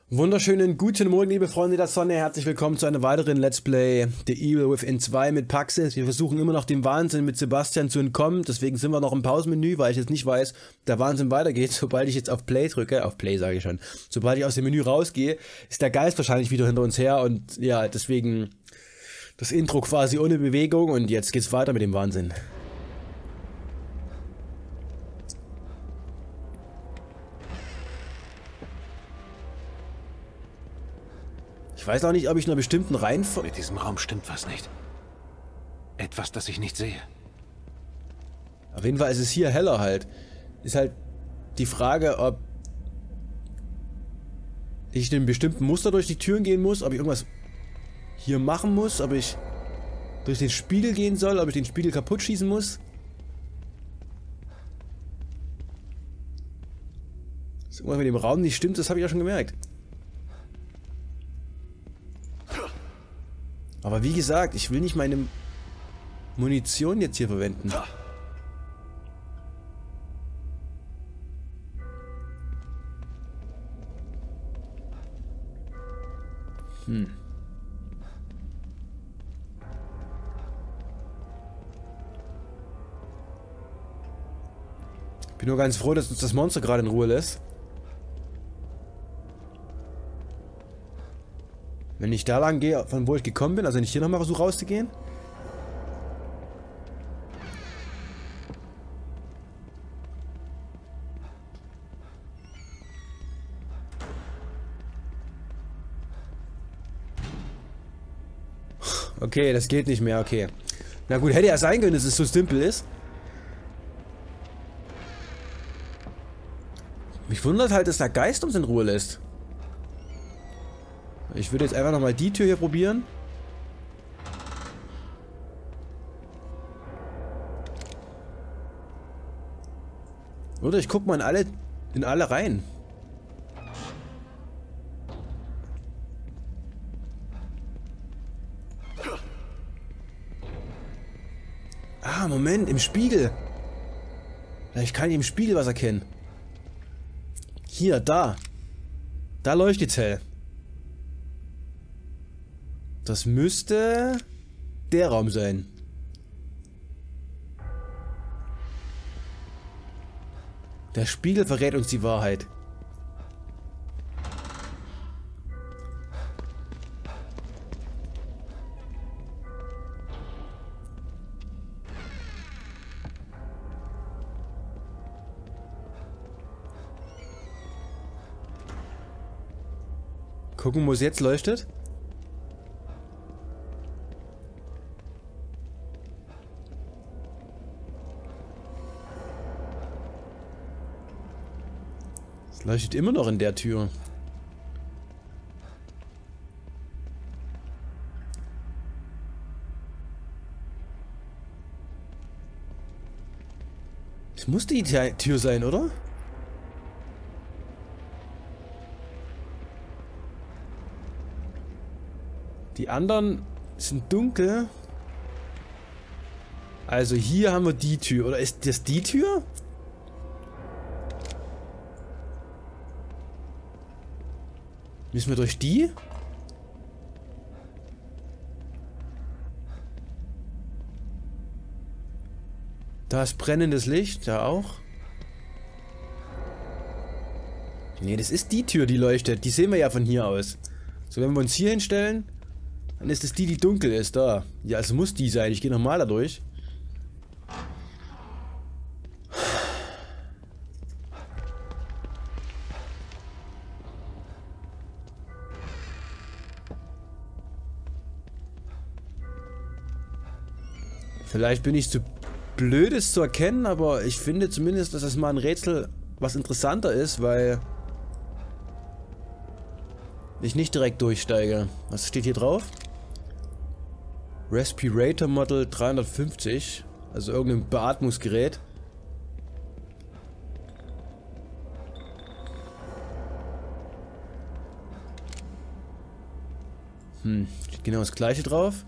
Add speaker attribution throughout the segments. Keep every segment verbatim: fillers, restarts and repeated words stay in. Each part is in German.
Speaker 1: Wunderschönen guten Morgen, liebe Freunde der Sonne. Herzlich willkommen zu einem weiteren Let's Play The Evil Within zwei mit Paxis. Wir versuchen immer noch dem Wahnsinn mit Sebastian zu entkommen. Deswegen sind wir noch im Pausenmenü, weil ich jetzt nicht weiß, der Wahnsinn weitergeht. Sobald ich jetzt auf Play drücke, auf Play sage ich schon, sobald ich aus dem Menü rausgehe, ist der Geist wahrscheinlich wieder hinter uns her. Und ja, deswegen das Intro quasi ohne Bewegung. Und jetzt geht's weiter mit dem Wahnsinn. Ich weiß auch nicht, ob ich in einer bestimmten Reihenfolge...
Speaker 2: Mit diesem Raum stimmt was nicht. Etwas, das ich nicht sehe.
Speaker 1: Auf jeden Fall ist es hier heller halt. Ist halt die Frage, ob ich in einem bestimmten Muster durch die Türen gehen muss, ob ich irgendwas hier machen muss, ob ich durch den Spiegel gehen soll, ob ich den Spiegel kaputt schießen muss. Dass irgendwas mit dem Raum nicht stimmt, das habe ich ja schon gemerkt. Aber wie gesagt, ich will nicht meine Munition jetzt hier verwenden. Hm. Ich bin nur ganz froh, dass uns das Monster gerade in Ruhe lässt. Wenn ich da lang gehe, von wo ich gekommen bin, also wenn ich hier nochmal versuche rauszugehen. Okay, das geht nicht mehr, okay. Na gut, hätte ja sein können, dass es so simpel ist. Mich wundert halt, dass der Geist uns in Ruhe lässt. Ich würde jetzt einfach nochmal die Tür hier probieren. Oder ich guck mal in alle, in alle rein. Ah, Moment, im Spiegel. Vielleicht kann ich im Spiegel was erkennen. Hier, da. Da leuchtet's hell. Das müsste der Raum sein. Der Spiegel verrät uns die Wahrheit. Gucken, wo es jetzt leuchtet. Leuchtet immer noch in der Tür. Das muss die Tür sein, oder? Die anderen sind dunkel. Also hier haben wir die Tür. Oder ist das die Tür? Müssen wir durch die? Da ist brennendes Licht, da auch. Nee, das ist die Tür, die leuchtet. Die sehen wir ja von hier aus. So, wenn wir uns hier hinstellen, dann ist es die, die dunkel ist, da. Ja, es muss die sein. Ich gehe nochmal da durch. Vielleicht bin ich zu blöd, es zu erkennen, aber ich finde zumindest, dass das mal ein Rätsel was interessanter ist, weil ich nicht direkt durchsteige. Was steht hier drauf? Respirator Model dreihundertfünfzig, also irgendein Beatmungsgerät. Hm, steht genau das gleiche drauf.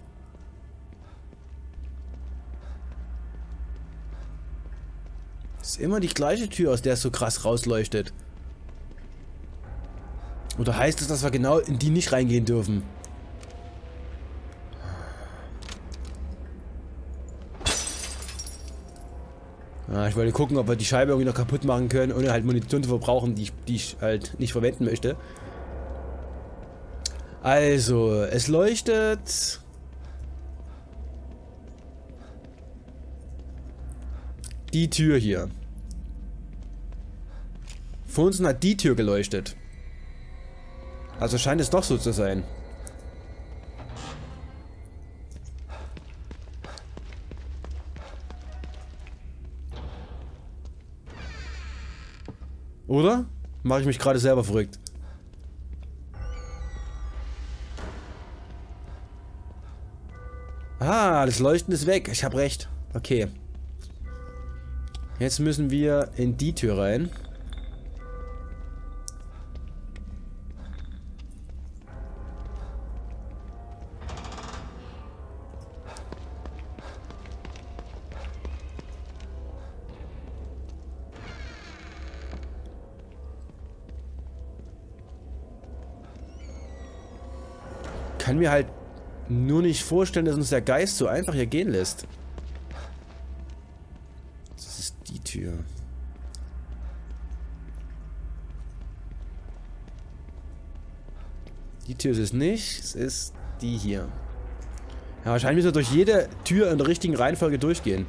Speaker 1: Das ist immer die gleiche Tür, aus der es so krass rausleuchtet. Oder heißt es, dass wir genau in die nicht reingehen dürfen? Ja, ich wollte gucken, ob wir die Scheibe irgendwie noch kaputt machen können, ohne halt Munition zu verbrauchen, die ich, die ich halt nicht verwenden möchte. Also, es leuchtet... Die Tür hier. Vor uns hat die Tür geleuchtet. Also scheint es doch so zu sein. Oder? Mache ich mich gerade selber verrückt? Ah, das Leuchten ist weg. Ich habe recht. Okay. Jetzt müssen wir in die Tür rein. Kann mir halt nur nicht vorstellen, dass uns der Geist so einfach hier gehen lässt. Das ist die Tür. Die Tür ist es nicht, es ist die hier. Ja, wahrscheinlich müssen wir durch jede Tür in der richtigen Reihenfolge durchgehen.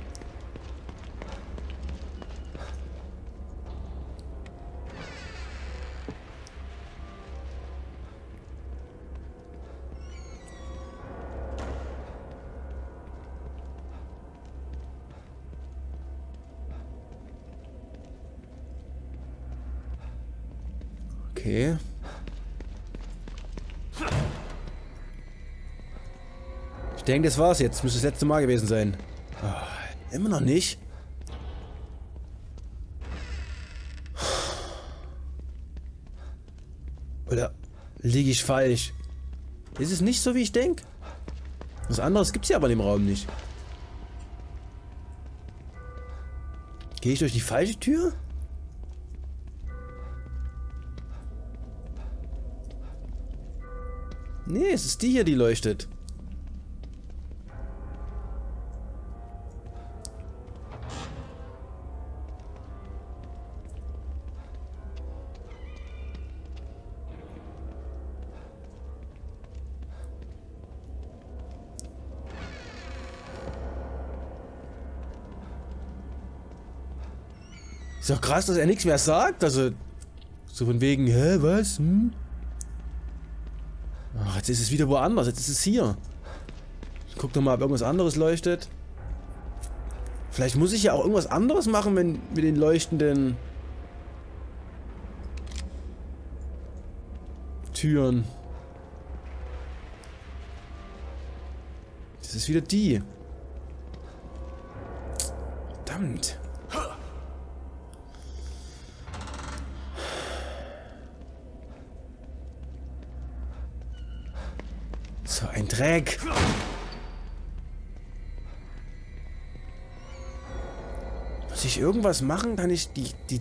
Speaker 1: Okay. Ich denke, das war's jetzt. Müsste das letzte Mal gewesen sein. Oh, immer noch nicht. Oder liege ich falsch? Ist es nicht so, wie ich denke? Was anderes gibt's ja aber in dem Raum nicht. Gehe ich durch die falsche Tür? Nee, es ist die hier, die leuchtet. Ist doch krass, dass er nichts mehr sagt. Also, so von wegen, hä, was? Hm? Ach, jetzt ist es wieder woanders. Jetzt ist es hier. Ich guck doch mal, ob irgendwas anderes leuchtet. Vielleicht muss ich ja auch irgendwas anderes machen, wenn mit den leuchtenden Türen. Das ist wieder die. Verdammt. So ein Dreck. Muss ich irgendwas machen? Kann ich die, die,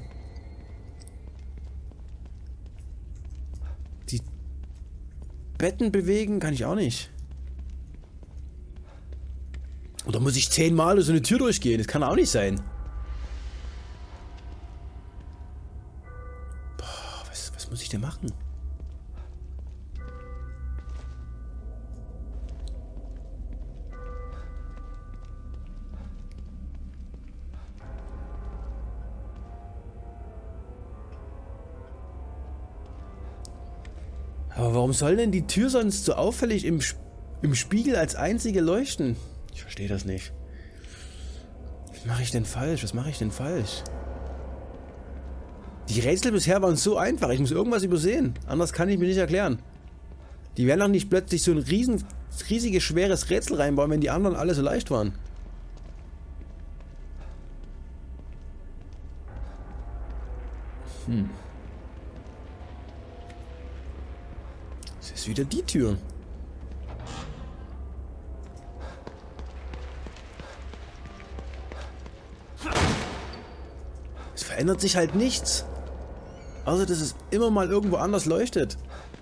Speaker 1: die Betten bewegen? Kann ich auch nicht. Oder muss ich zehnmal durch so eine Tür durchgehen? Das kann auch nicht sein. Boah, was, was muss ich denn machen? Aber warum soll denn die Tür sonst so auffällig im, im Spiegel als einzige leuchten? Ich verstehe das nicht. Was mache ich denn falsch? Was mache ich denn falsch? Die Rätsel bisher waren so einfach. Ich muss irgendwas übersehen. Anders kann ich mir nicht erklären. Die werden doch nicht plötzlich so ein riesen, riesiges, schweres Rätsel reinbauen, wenn die anderen alle so leicht waren. Hm. Das ist wieder die Tür. Es verändert sich halt nichts. Außer, dass es immer mal irgendwo anders leuchtet.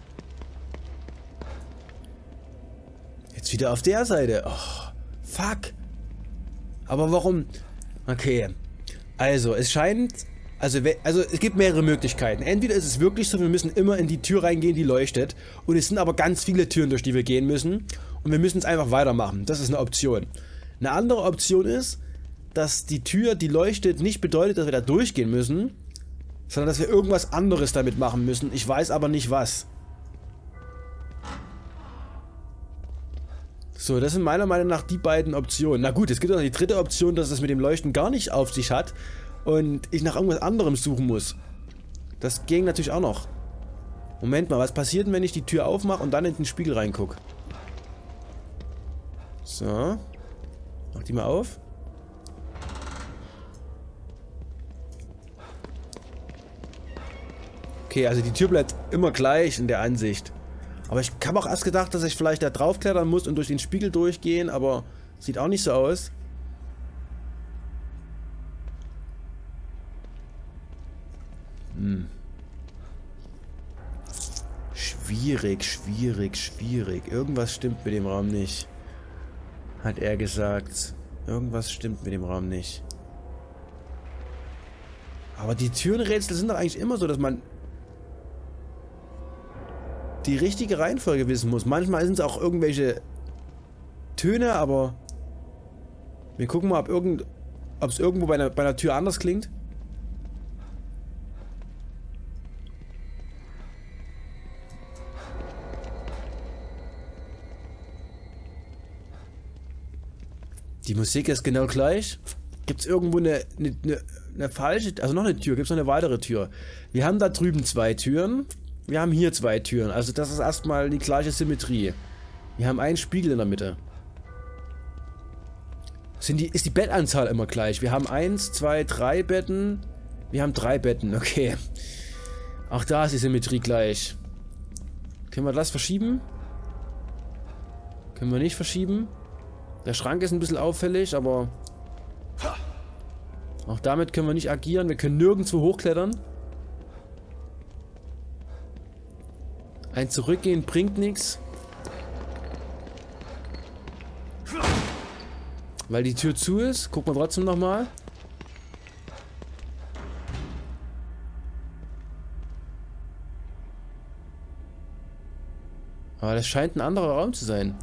Speaker 1: Jetzt wieder auf der Seite. Oh, fuck. Aber warum? Okay. Also, es scheint... Also, also, es gibt mehrere Möglichkeiten. Entweder ist es wirklich so, wir müssen immer in die Tür reingehen, die leuchtet. Und es sind aber ganz viele Türen, durch die wir gehen müssen. Und wir müssen es einfach weitermachen. Das ist eine Option. Eine andere Option ist, dass die Tür, die leuchtet, nicht bedeutet, dass wir da durchgehen müssen, sondern dass wir irgendwas anderes damit machen müssen. Ich weiß aber nicht was. So, das sind meiner Meinung nach die beiden Optionen. Na gut, es gibt auch noch die dritte Option, dass es mit dem Leuchten gar nicht auf sich hat und ich nach irgendwas anderem suchen muss. Das ging natürlich auch noch. Moment mal, was passiert denn, wenn ich die Tür aufmache und dann in den Spiegel reingucke? So. Mach die mal auf. Okay, also die Tür bleibt immer gleich in der Ansicht. Aber ich habe auch erst gedacht, dass ich vielleicht da drauf klettern muss und durch den Spiegel durchgehen, aber sieht auch nicht so aus. Hm. Schwierig, schwierig, schwierig. Irgendwas stimmt mit dem Raum nicht. Hat er gesagt. Irgendwas stimmt mit dem Raum nicht. Aber die Türenrätsel sind doch eigentlich immer so, dass man die richtige Reihenfolge wissen muss. Manchmal sind es auch irgendwelche Töne, aber wir gucken mal, ob irgend, ob es irgendwo bei einer, bei einer Tür anders klingt. Die Musik ist genau gleich. Gibt es irgendwo eine, eine, eine, eine falsche, also noch eine Tür, gibt es noch eine weitere Tür. Wir haben da drüben zwei Türen. Wir haben hier zwei Türen, also das ist erstmal die gleiche Symmetrie. Wir haben einen Spiegel in der Mitte. Sind die, ist die Bettanzahl immer gleich? Wir haben eins, zwei, drei Betten. Wir haben drei Betten, okay. Auch da ist die Symmetrie gleich. Können wir das verschieben? Können wir nicht verschieben? Der Schrank ist ein bisschen auffällig, aber auch damit können wir nicht agieren. Wir können nirgendwo hochklettern. Ein Zurückgehen bringt nichts. Weil die Tür zu ist. Gucken wir trotzdem nochmal. Aber das scheint ein anderer Raum zu sein.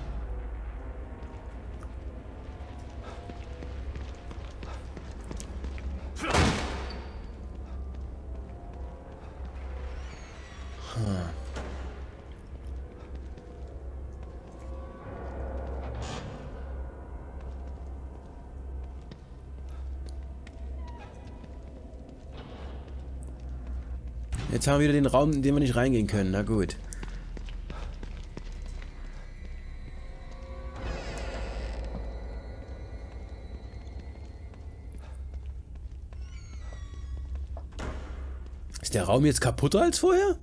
Speaker 1: Jetzt haben wir wieder den Raum, in den wir nicht reingehen können. Na gut. Ist der Raum jetzt kaputter als vorher?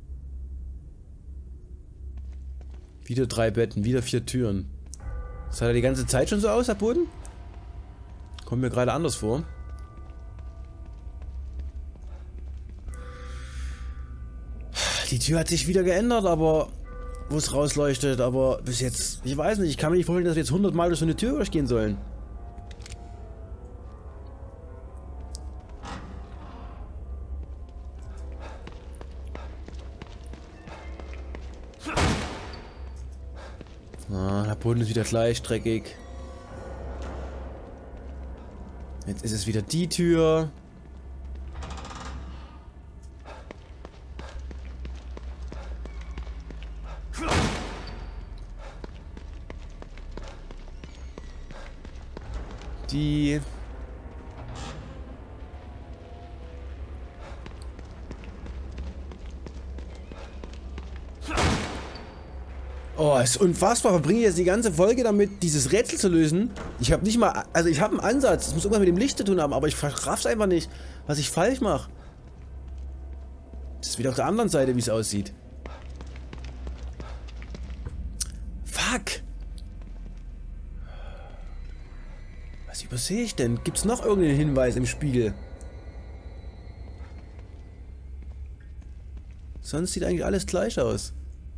Speaker 1: Wieder drei Betten, wieder vier Türen. Sah er die ganze Zeit schon so aus, der Boden? Kommt mir gerade anders vor. Die Tür hat sich wieder geändert, aber wo es rausleuchtet, aber bis jetzt, ich weiß nicht, ich kann mir nicht vorstellen, dass wir jetzt hundert Mal durch so eine Tür durchgehen sollen. Ah, der Boden ist wieder gleich dreckig. Jetzt ist es wieder die Tür. Die... Oh, ist unfassbar. Verbringe ich jetzt die ganze Folge damit, dieses Rätsel zu lösen. Ich habe nicht mal... Also ich habe einen Ansatz. Das muss irgendwas mit dem Licht zu tun haben, aber ich raff's einfach nicht, was ich falsch mache. Das ist wieder auf der anderen Seite, wie es aussieht. Fuck. Was übersehe ich denn? Gibt es noch irgendeinen Hinweis im Spiegel? Sonst sieht eigentlich alles gleich aus.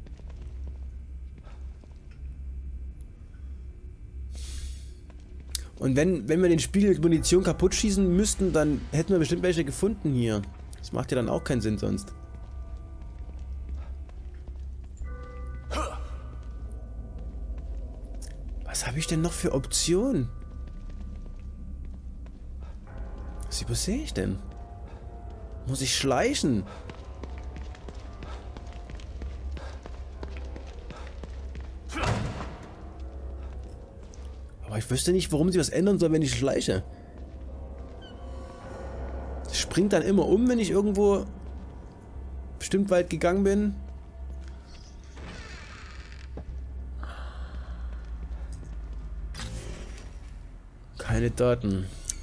Speaker 1: Und wenn, wenn wir den Spiegel mit Munition kaputt schießen müssten, dann hätten wir bestimmt welche gefunden hier. Das macht ja dann auch keinen Sinn sonst. Was habe ich denn noch für Optionen? Was übersehe ich denn? Muss ich schleichen? Aber ich wüsste nicht, warum sie was ändern soll, wenn ich schleiche. Es springt dann immer um, wenn ich irgendwo bestimmt weit gegangen bin. Keine Daten.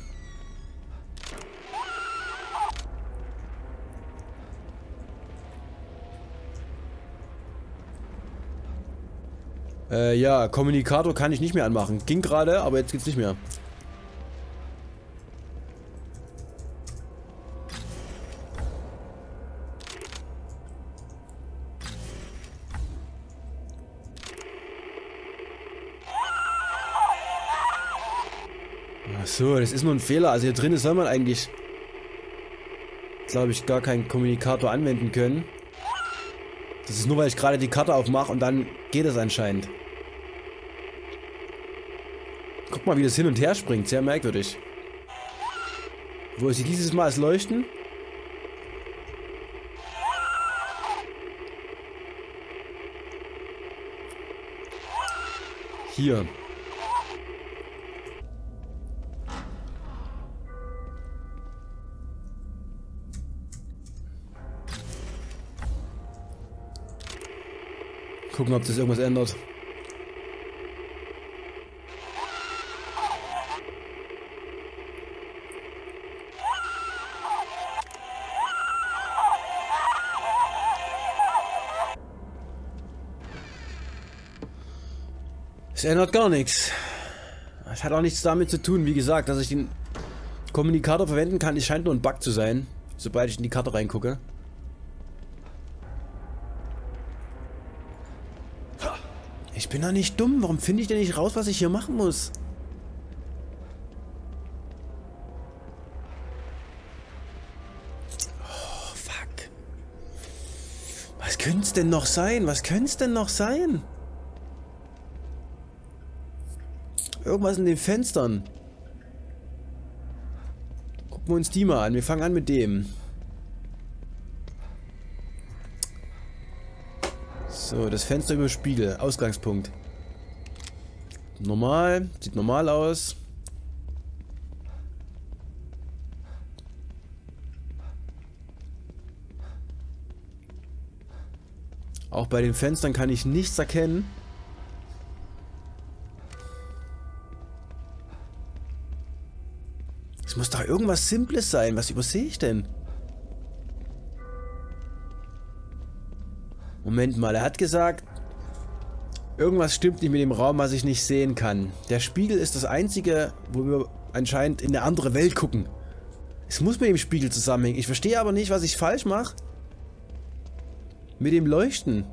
Speaker 1: Äh, ja, Kommunikator kann ich nicht mehr anmachen. Ging gerade, aber jetzt geht's nicht mehr. Ach so, das ist nur ein Fehler. Also hier drinnen soll man eigentlich, glaube ich, gar keinen Kommunikator anwenden können. Das ist nur, weil ich gerade die Karte aufmache und dann geht es anscheinend. Guck mal, wie das hin und her springt. Sehr merkwürdig. Wo ist sie dieses Mal als Leuchten? Hier. Gucken, ob das irgendwas ändert. Es ändert gar nichts. Es hat auch nichts damit zu tun, wie gesagt, dass ich den Kommunikator verwenden kann. Es scheint nur ein Bug zu sein, sobald ich in die Karte reingucke. Ich bin doch nicht dumm. Warum finde ich denn nicht raus, was ich hier machen muss? Oh, fuck. Was könnte es denn noch sein? Was könnte es denn noch sein? Irgendwas in den Fenstern. Gucken wir uns die mal an. Wir fangen an mit dem. So, das Fenster über Spiegel. Ausgangspunkt. Normal. Sieht normal aus. Auch bei den Fenstern kann ich nichts erkennen. Es muss doch irgendwas Simples sein. Was übersehe ich denn? Moment mal, er hat gesagt, irgendwas stimmt nicht mit dem Raum, was ich nicht sehen kann. Der Spiegel ist das einzige, wo wir anscheinend in eine andere Welt gucken. Es muss mit dem Spiegel zusammenhängen. Ich verstehe aber nicht, was ich falsch mache. Mit dem Leuchten.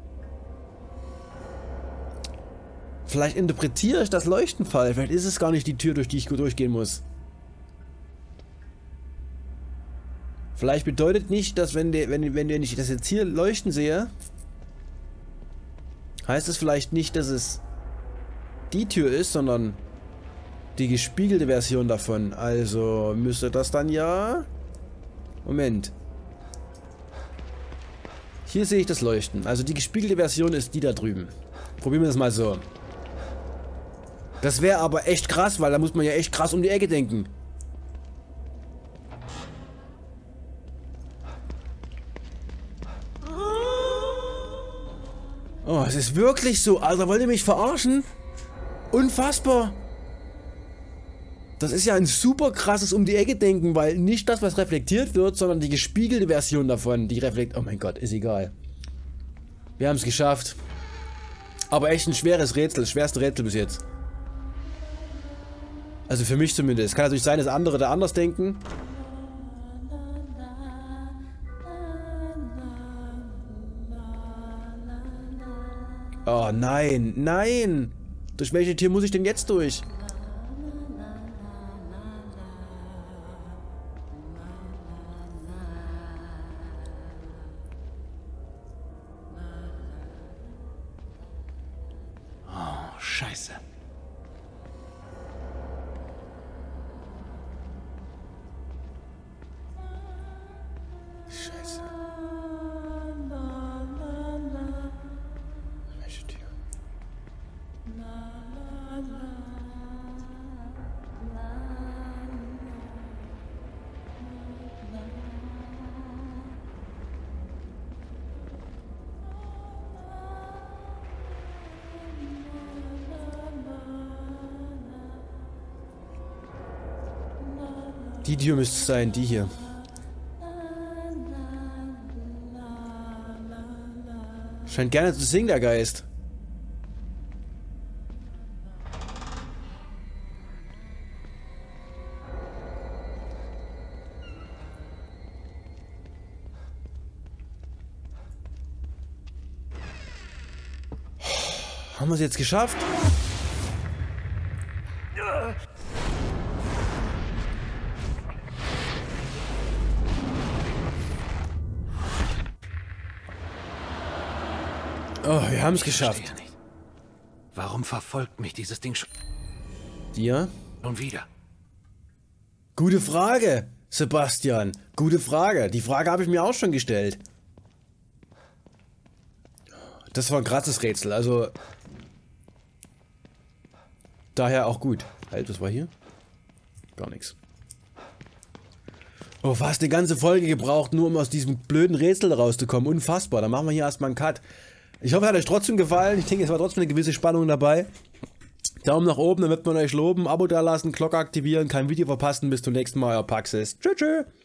Speaker 1: Vielleicht interpretiere ich das Leuchten falsch. Vielleicht ist es gar nicht die Tür, durch die ich durchgehen muss. Vielleicht bedeutet nicht, dass wenn, der, wenn, wenn ich das jetzt hier leuchten sehe, heißt es vielleicht nicht, dass es die Tür ist, sondern die gespiegelte Version davon. Also müsste das dann ja... Moment. Hier sehe ich das Leuchten. Also die gespiegelte Version ist die da drüben. Probieren wir das mal so. Das wäre aber echt krass, weil da muss man ja echt krass um die Ecke denken. Oh, es ist wirklich so. Alter, wollt ihr mich verarschen? Unfassbar. Das ist ja ein super krasses um die Ecke denken, weil nicht das, was reflektiert wird, sondern die gespiegelte Version davon, die reflektiert. Oh mein Gott, ist egal. Wir haben es geschafft. Aber echt ein schweres Rätsel, das schwerste Rätsel bis jetzt. Also für mich zumindest. Kann natürlich sein, dass andere da anders denken. Oh nein, nein! Durch welche Tür muss ich denn jetzt durch?
Speaker 2: Oh, Scheiße.
Speaker 1: Scheiße. Welche Tür? Die Tür müsste es sein, die hier. Scheint gerne zu singen, der Geist. Haben wir es jetzt geschafft? Oh, wir haben es geschafft.
Speaker 2: Ich verstehe nicht. Warum verfolgt mich dieses Ding schon
Speaker 1: Dir?
Speaker 2: wieder?
Speaker 1: Gute Frage, Sebastian. Gute Frage. Die Frage habe ich mir auch schon gestellt. Das war ein krasses Rätsel, also... Daher auch gut. Halt, was war hier? Gar nichts. Oh, fast eine ganze Folge gebraucht, nur um aus diesem blöden Rätsel rauszukommen. Unfassbar. Dann machen wir hier erstmal einen Cut. Ich hoffe, es hat euch trotzdem gefallen. Ich denke, es war trotzdem eine gewisse Spannung dabei. Daumen nach oben, dann wird man euch loben. Abo dalassen, Glocke aktivieren, kein Video verpassen. Bis zum nächsten Mal, euer Paxis. Tschüss, tschüss.